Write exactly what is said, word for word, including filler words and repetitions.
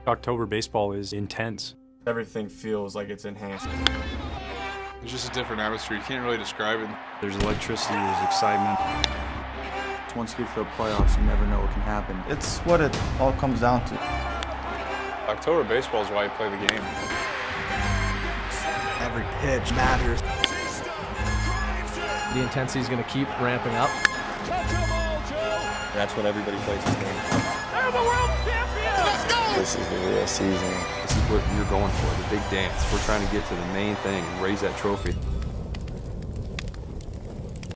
October baseball is intense. Everything feels like it's enhanced. It's just a different atmosphere. You can't really describe it. There's electricity, there's excitement. Once you get to the playoffs, you never know what can happen. It's what it all comes down to. October baseball is why you play the game. Every pitch matters. The intensity is going to keep ramping up. That's when everybody plays this game. They're the world champions! Let's go! This is the real season. This is what you're going for, the big dance. We're trying to get to the main thing and raise that trophy.